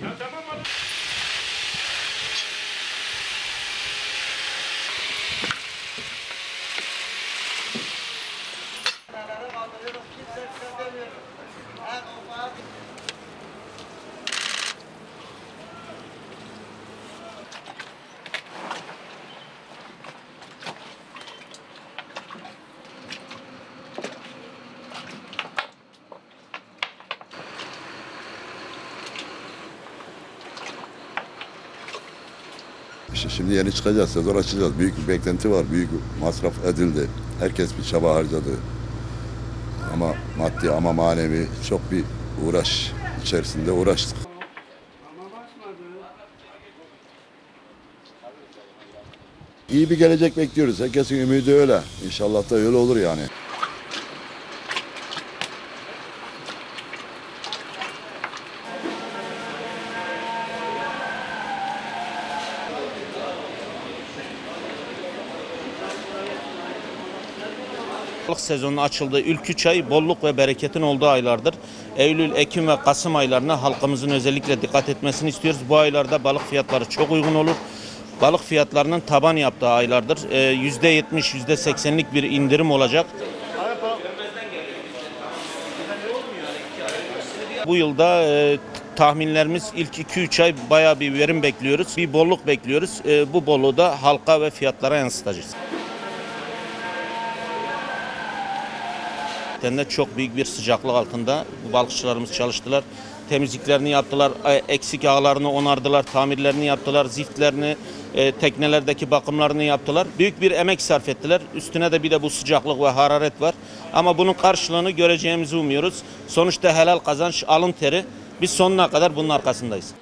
Şimdi yeni çıkacağız, sezon açacağız. Büyük bir beklenti var, büyük bir masraf edildi. Herkes bir çaba harcadı. Ama maddi ama manevi çok bir uğraş içerisinde uğraştık. İyi bir gelecek bekliyoruz. Herkesin ümidi öyle. İnşallah da öyle olur yani. Balık sezonu açıldığı ilk 3 ay bolluk ve bereketin olduğu aylardır. Eylül, Ekim ve Kasım aylarına halkımızın özellikle dikkat etmesini istiyoruz. Bu aylarda balık fiyatları çok uygun olur. Balık fiyatlarının taban yaptığı aylardır. %70, %80'lik bir indirim olacak. Bu yılda tahminlerimiz ilk 2-3 ay bayağı bir verim bekliyoruz. Bir bolluk bekliyoruz. Bu bolluğu da halka ve fiyatlara yansıtacağız. Çok büyük bir sıcaklık altında bu balıkçılarımız çalıştılar. Temizliklerini yaptılar, eksik yağlarını onardılar, tamirlerini yaptılar, ziftlerini, teknelerdeki bakımlarını yaptılar. Büyük bir emek sarf ettiler. Üstüne de bir de bu sıcaklık ve hararet var. Ama bunun karşılığını göreceğimizi umuyoruz. Sonuçta helal kazanç, alın teri. Biz sonuna kadar bunun arkasındayız.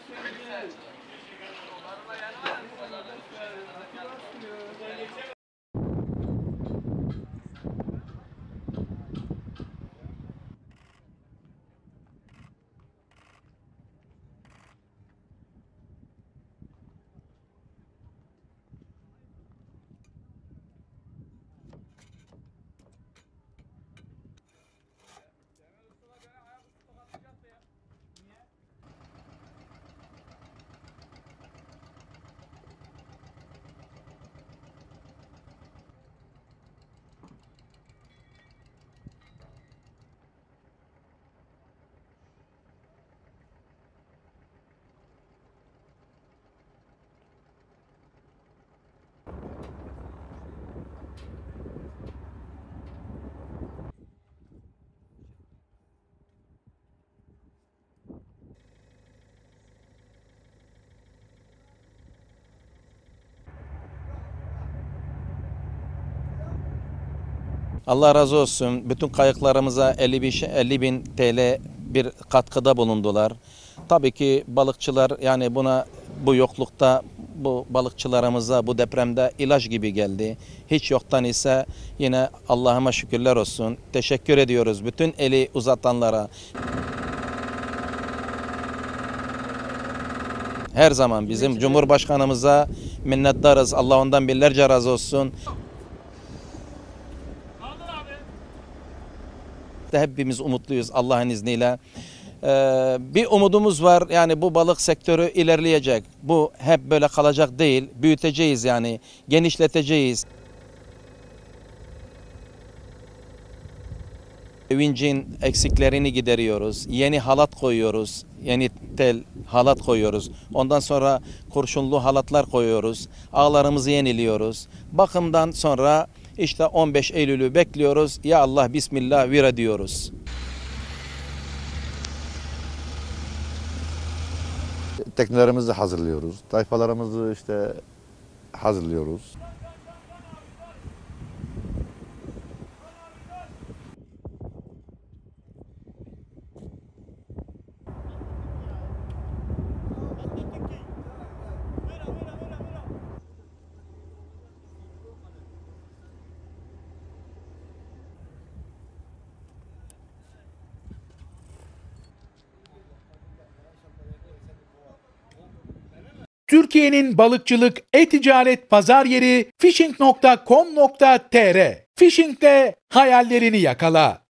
Allah razı olsun. Bütün kayıklarımıza 50 bin TL bir katkıda bulundular. Tabii ki balıkçılar yani bu yoklukta bu balıkçılarımıza bu depremde ilaç gibi geldi. Hiç yoktan ise yine Allah'ıma şükürler olsun. Teşekkür ediyoruz bütün eli uzatanlara. Her zaman bizim Cumhurbaşkanımıza minnettarız. Allah ondan binlerce razı olsun. Hepimiz umutluyuz Allah'ın izniyle. Bir umudumuz var, yani bu balık sektörü ilerleyecek. Bu hep böyle kalacak değil, büyüteceğiz yani, genişleteceğiz. Vincin eksiklerini gideriyoruz, yeni halat koyuyoruz, yeni tel halat koyuyoruz. Ondan sonra kurşunlu halatlar koyuyoruz, ağlarımızı yeniliyoruz. Bakımdan sonra işte 15 Eylül'ü bekliyoruz, ya Allah Bismillah vira diyoruz. Teknelerimizi hazırlıyoruz, tayfalarımızı işte hazırlıyoruz. Türkiye'nin balıkçılık, e-ticaret pazar yeri fishing.com.tr. Fishing'de hayallerini yakala.